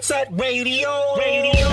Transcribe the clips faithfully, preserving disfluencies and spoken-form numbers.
Set radio, radio.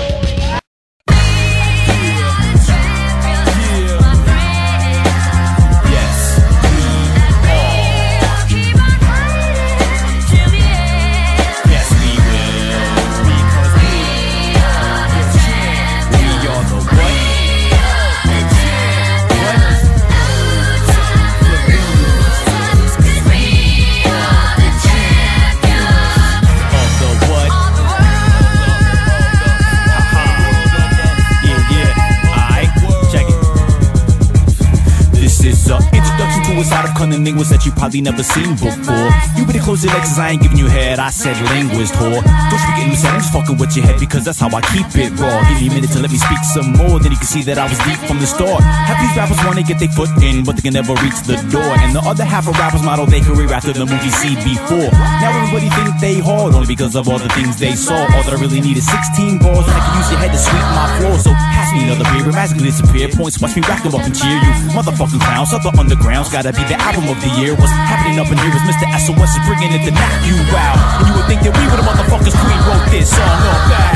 Side of cunning linguist that you probably never seen before. You better close your legs cause I ain't giving you head, I said linguist whore. Don't you be getting settings fucking with your head because that's how I keep it raw. Give me a minute to let me speak some more, then you can see that I was deep from the start. Half these rappers wanna get their foot in, but they can never reach the door. And the other half of rappers model their career after the movie see before. Now everybody think they hard only because of all the things they saw. All that I really need is sixteen bars and I can use your head to sweep my floor. So pass me another beer and magically disappear. Points, watch me rack them up and cheer you motherfucking clowns. Other undergrounds gotta be the album of the year. What's happening up in here is Mister S O S is bringing it to knock you out. And you would think that we were the motherfuckers Queen wrote this song about.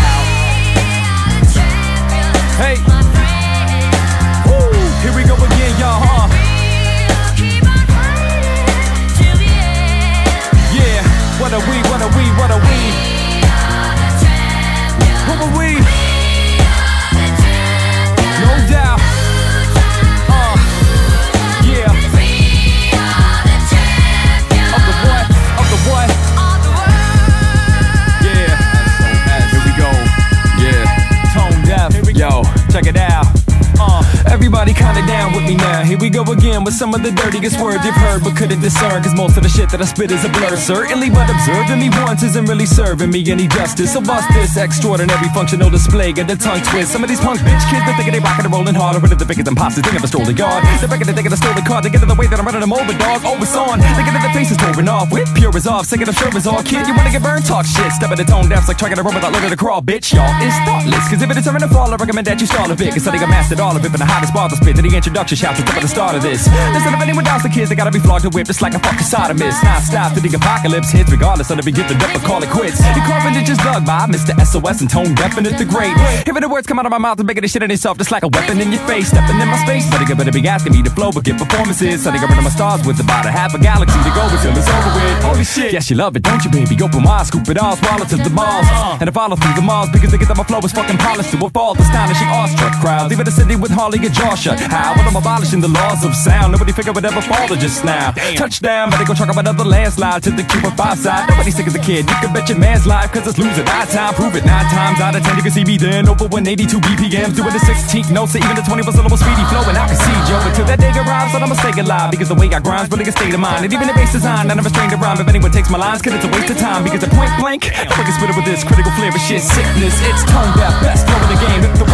Hey, woo, here we go again, y'all, huh? Yeah, what are we, what are we, what are we? Who are we? No doubt. Uh, yeah. Of the what? Of the what? Yeah. Here we go. Yeah. Tone deaf. Yo, check it out. Uh, everybody kinda down with me now. Here we go again with some of the dirtiest words you've heard but couldn't discern, cause most of the shit that I spit is a blur. Certainly, but observing me once isn't really serving me any justice. So bust this extraordinary functional display, get the tongue twist. Some of these punk bitch kids, they thinking they rockin' and rollin' harder, but the biggest imposters think of a strolling guard. They reckon they think of a stolen card, they get in the way that I'm running them over, dog. Oh, it's on. They get in their faces pouring off with pure resolve, sick of the sure resolve. Kid, you wanna get burned? Talk shit. Step in the tone deaf like trying to run without learning to crawl, bitch. Y'all is thoughtless, cause if it is turning to fall, I recommend that you stall a bit, cause I think I mastered all of it from the hottest bar to spit to the introduction shout to the start of this. Instead of anyone else, the kids, they gotta be flogged and whipped just like a fucking sodomist. Non-stop to the apocalypse hits, regardless of the gifted up or call it quits. The carpenter just dug by Mister S O S and tone definite the great. Hearing the words come out of my mouth and making this shit in itself just like a weapon in your face. Stepping in my space, but they better be asking me to flow but get performances. So they got rid of my stars with about a half a galaxy to go until it's over with. Holy shit, yes you love it, don't you baby? Open wide, scoop it all, swallow to the balls, and I follow through the malls because they get that my flow is fucking polished to a fault. Astonishing awestruck crowd, leaving the city with hardly a jaw shut. How? When I'm abolishing the laws of sound, nobody figure would ever fall to just now. Damn. Touchdown, but they gon' talk about another landslide to the Cuba five side. Nobody's sick as a kid, you can bet your man's life, cause it's losing nine time. Prove it nine times out of ten, you can see me then over one eighty-two B P Ms, doing the sixteenth notes or even the twenty-four syllable speedy flow. And I can see Joe until that day arrives, but I'ma stay alive because the way I grind's really a state of mind. And even the bass design, I never strained to rhyme. If anyone takes my lines, cause it's a waste of time because at point blank, I can spit it with this critical flavor shit sickness. It's tone deaf, best flow in the game. If the